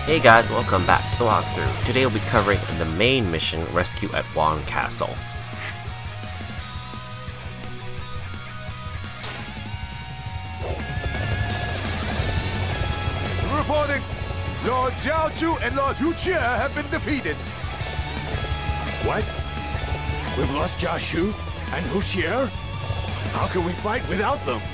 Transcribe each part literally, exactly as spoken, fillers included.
Hey guys, welcome back to the walkthrough. Today we'll be covering the main mission, Rescue at Wong Castle. Reporting! Lord Xiaoju and Lord Hu Jie have been defeated. What? We've lost Jia Shu and Hu Jie? How can we fight without them?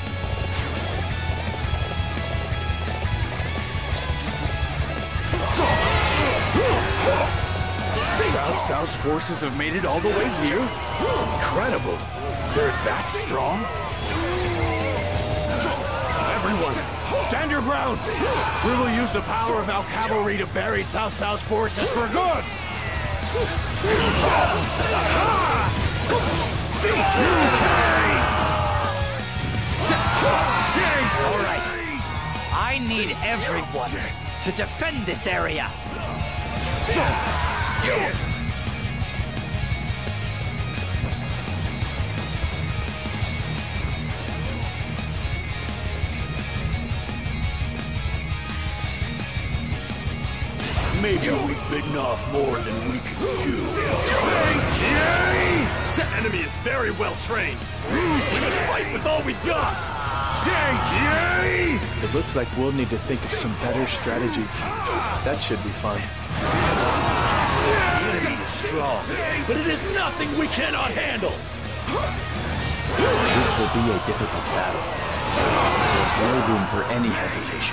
Cao Cao's forces have made it all the way here? Incredible! They're that strong? Everyone, stand your grounds! We will use the power of our cavalry to bury Cao Cao's forces for good! All right. I need everyone to defend this area. Maybe we've bitten off more than we can chew. That enemy is very well trained. We must fight with all we've got. It looks like we'll need to think of some better strategies. That should be fun. The enemy is strong, but it is nothing we cannot handle. This will be a difficult battle. There's no room for any hesitation.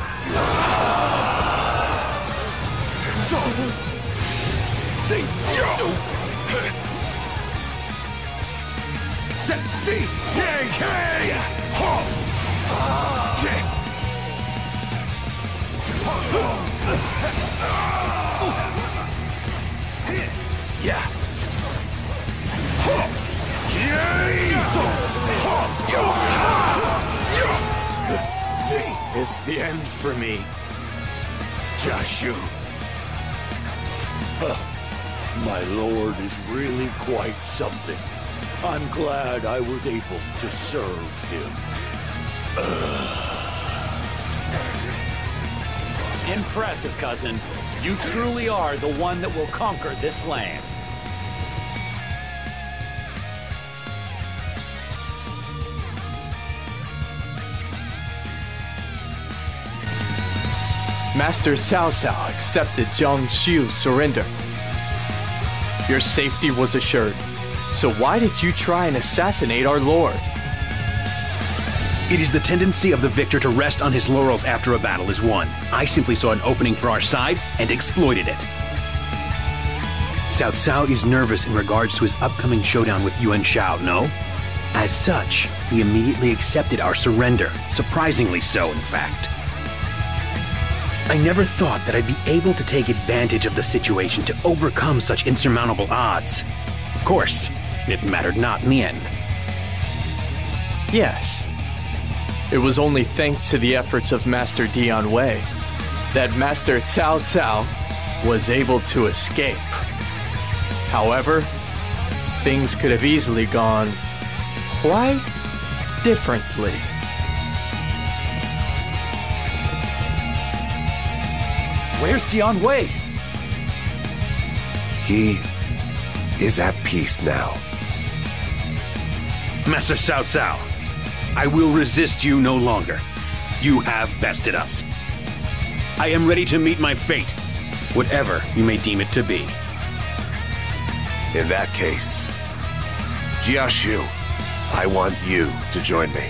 Yeah. This is the end for me, Jia Shu. My lord is really quite something. I'm glad I was able to serve him. Impressive, cousin. You truly are the one that will conquer this land. Master Cao Cao accepted Zhang Xiu's surrender. Your safety was assured. So why did you try and assassinate our lord? It is the tendency of the victor to rest on his laurels after a battle is won. I simply saw an opening for our side and exploited it. Cao Cao is nervous in regards to his upcoming showdown with Yuan Shao, no? As such, he immediately accepted our surrender. Surprisingly so, in fact. I never thought that I'd be able to take advantage of the situation to overcome such insurmountable odds. Of course, it mattered not in the end. Yes. It was only thanks to the efforts of Master Dian Wei that Master Cao Cao was able to escape. However, things could have easily gone quite differently. Where's Dian Wei? He is at peace now. Master Cao Cao, I will resist you no longer. You have bested us. I am ready to meet my fate, whatever you may deem it to be. In that case, Jia Shu, I want you to join me.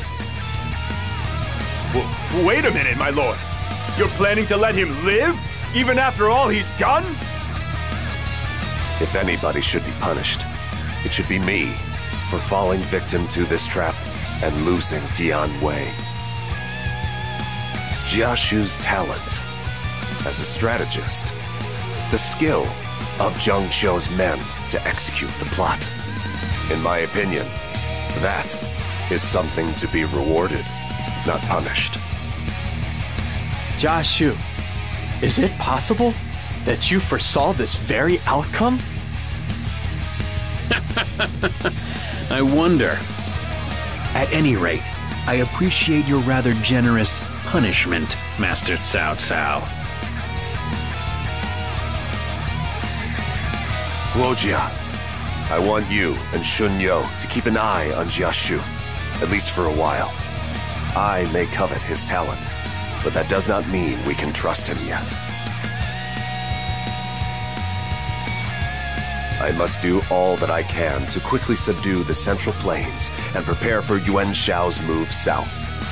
W wait a minute, my lord. You're planning to let him live, even after all he's done? If anybody should be punished, it should be me for falling victim to this trap and losing Dian Wei. Jia Shu's talent as a strategist, the skill of Zhang Xiu's men to execute the plot. In my opinion, that is something to be rewarded, not punished. Jia Shu, is it possible that you foresaw this very outcome? I wonder. At any rate, I appreciate your rather generous punishment, Master Cao Cao. Luojia, I want you and Shunyo to keep an eye on Jiashu, at least for a while. I may covet his talent, but that does not mean we can trust him yet. I must do all that I can to quickly subdue the Central Plains and prepare for Yuan Shao's move south.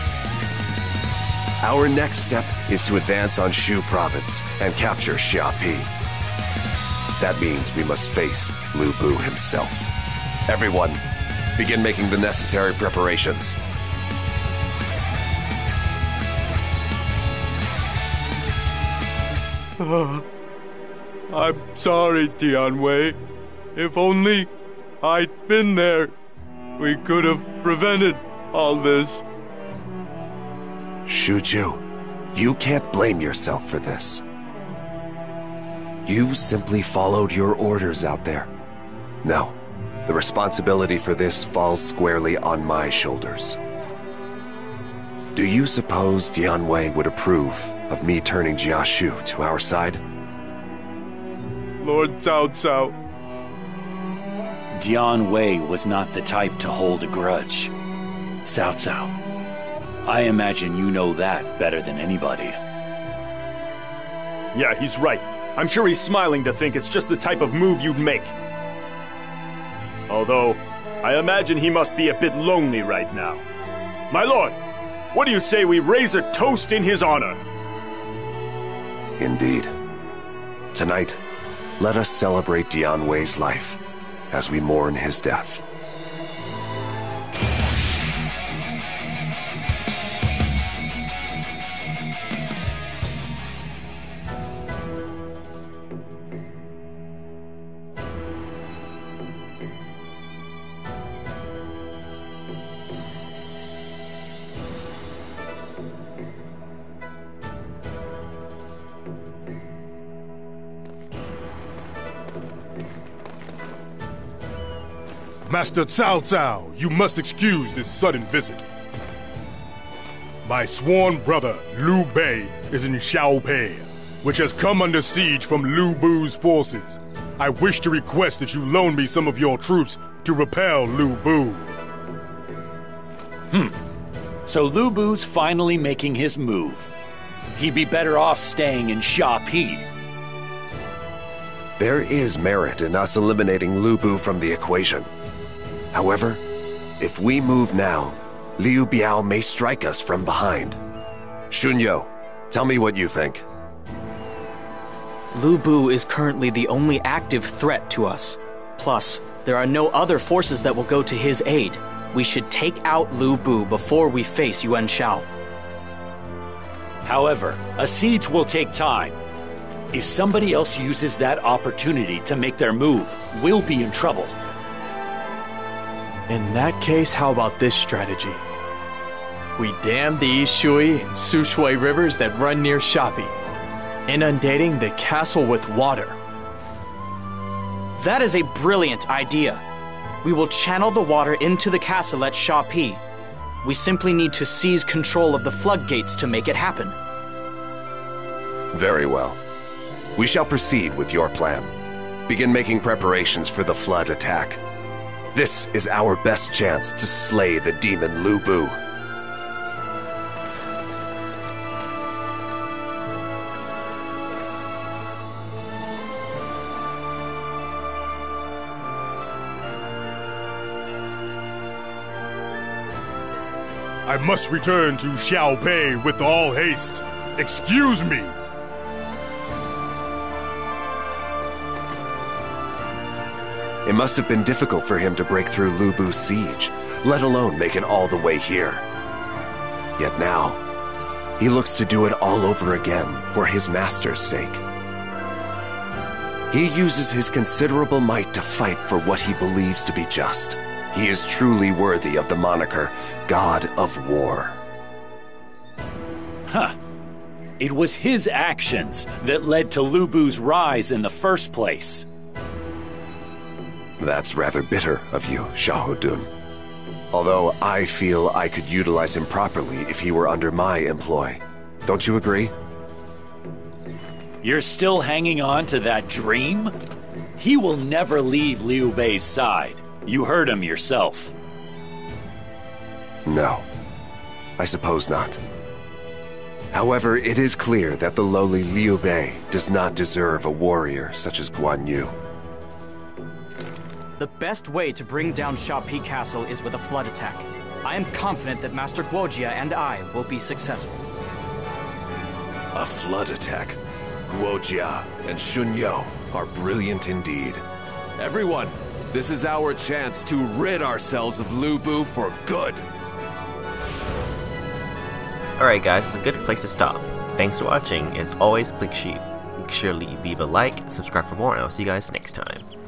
Our next step is to advance on Shu Province and capture Xiapi. That means we must face Lu Bu himself. Everyone, begin making the necessary preparations. Uh, I'm sorry, Tianwei. If only I'd been there, we could have prevented all this. Shuju, you can't blame yourself for this. You simply followed your orders out there. No, the responsibility for this falls squarely on my shoulders. Do you suppose Tianwei would approve of me turning Jiashu to our side? Lord Cao Cao. Dian Wei was not the type to hold a grudge. Cao Cao, I imagine you know that better than anybody. Yeah, he's right. I'm sure he's smiling to think it's just the type of move you'd make. Although, I imagine he must be a bit lonely right now. My lord, what do you say we raise a toast in his honor? Indeed. Tonight, let us celebrate Dian Wei's life as we mourn his death. Master Cao Cao, you must excuse this sudden visit. My sworn brother, Liu Bei, is in Xiaopei, which has come under siege from Lu Bu's forces. I wish to request that you loan me some of your troops to repel Lu Bu. Hmm. So Lu Bu's finally making his move. He'd be better off staying in Xiapi. There is merit in us eliminating Lu Bu from the equation. However, if we move now, Liu Biao may strike us from behind. Shunyo, tell me what you think. Lu Bu is currently the only active threat to us. Plus, there are no other forces that will go to his aid. We should take out Lu Bu before we face Yuan Shao. However, a siege will take time. If somebody else uses that opportunity to make their move, we'll be in trouble. In that case, how about this strategy? We dam the East Shui and Sushui rivers that run near Xiapi, inundating the castle with water. That is a brilliant idea. We will channel the water into the castle at Xiapi. We simply need to seize control of the floodgates to make it happen. Very well. We shall proceed with your plan. Begin making preparations for the flood attack. This is our best chance to slay the demon Lu Bu. I must return to Xiaopei with all haste. Excuse me. It must have been difficult for him to break through Lu Bu's siege, let alone make it all the way here. Yet now, he looks to do it all over again for his master's sake. He uses his considerable might to fight for what he believes to be just. He is truly worthy of the moniker God of War. Huh. It was his actions that led to Lu Bu's rise in the first place. That's rather bitter of you, Xiahou Dun. Although I feel I could utilize him properly if he were under my employ. Don't you agree? You're still hanging on to that dream? He will never leave Liu Bei's side. You heard him yourself. No, I suppose not. However, it is clear that the lowly Liu Bei does not deserve a warrior such as Guan Yu. The best way to bring down Shaopi Castle is with a flood attack. I am confident that Master Guojia and I will be successful. A flood attack? Guojia and Shunyo are brilliant indeed. Everyone, this is our chance to rid ourselves of Lu Bu for good. Alright guys, it's a good place to stop. Thanks for watching. As always, Bleak Sheep. Make sure you leave a like, subscribe for more, and I'll see you guys next time.